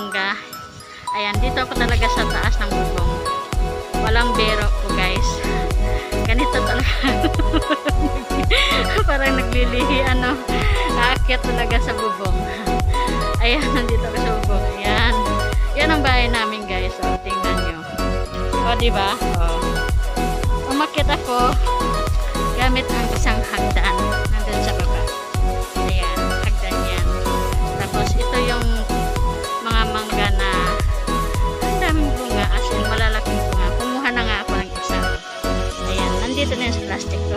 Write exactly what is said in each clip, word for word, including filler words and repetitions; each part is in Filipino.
mangga. Ayan, dito ako talaga sa taas ng bubong. Walang bero po guys. Ganito talaga. Parang naglilihi, ano, aakyat talaga sa bubong. Ayan, nandito ako sa bubong. Ayan. Yan ang bahay namin guys. O, tingnan nyo. O, diba? O. Umakyat ako gamit ang isang hagdan. Nandun sa baba. Ayan, hagdan yan. Tapos, ito yung mga mangga na ang daming bunga. As in, malalaking bunga. Kumuha na nga ako ng isa. Ayan, nandito na yung sa plastic ko.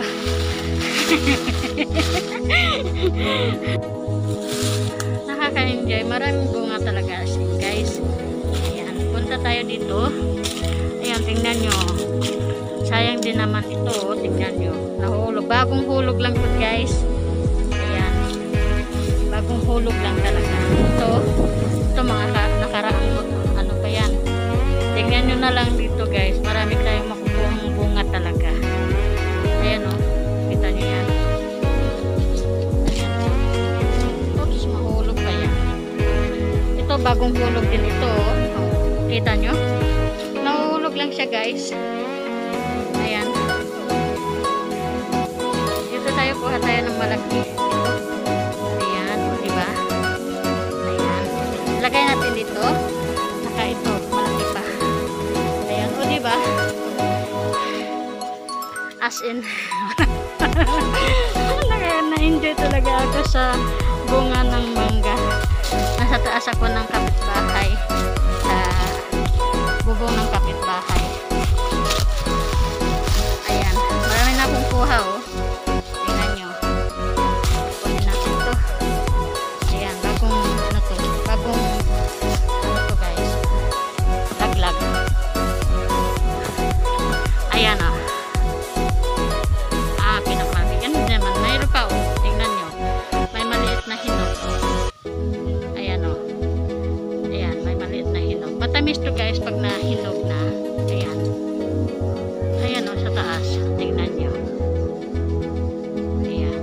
Nakaka-enjoy. Maraming bunga talaga as in, guys. Ayan, punta tayo dito. Ayan, tingnan nyo. Sayang din naman ito. Tingnan nyo. Nahulog. Bagong hulog lang po guys. Ayan. Bagong hulog lang talaga. Ito. Ito mga nakaraang ano pa yan. Tingnan nyo na lang dito guys. Marami tayong makukuhang bunga talaga. Ayan o. Kita nyo yan. Ayan. Oops. Mahulog pa yan. Ito bagong hulog din ito. Oh. Kita nyo? Nahuhulog lang siya guys. Ayan. Dito tayo, kuha tayo ng malaki. Ayan, o diba? Ayan. Lagay natin dito. Saka ito, malaki pa. Ayan, o diba? As in, na-enjoy talaga ako sa bunga ng mangga. Nasa taas ako ng kapitbahay. Sa bubong ng kapitbahay. Ayan. Marami na akong kuha oh. Tingnan nyo. Kunin natin to. Ayan. Bagong ano to. Bagong ano to guys. Laglag. Ayan oh. Ah, pinakmalaki. Ganun naman. Mayroon pa oh. Tingnan nyo. May maliit na hinog. Ayan oh. Ayan. May maliit na hinog. Matamis to guys pag nahinog na. Ayan. Ayan o, sa taas. Tingnan nyo. Ayan.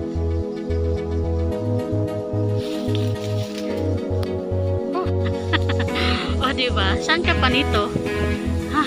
Oh. O, diba? Saan ka pa nito? Ah.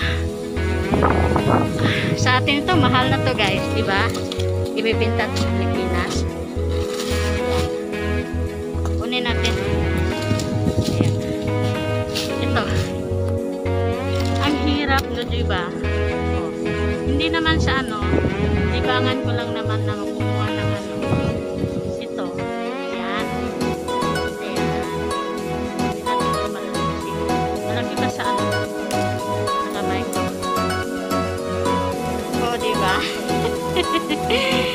Sa atin ito, mahal na to guys. Diba? Ibibinta ito sa Pilipinas. Ayan. Kunin natin. Ayan. Ito. Ang hirap no, diba? Oh. Hindi naman sa ano, libangan ko lang naman na magkumuha ng ano. Ito. Ayan. Ayan. Hindi natin ito malaki. Malaki ba sa ano? Sa kamay ko. Oh, diba?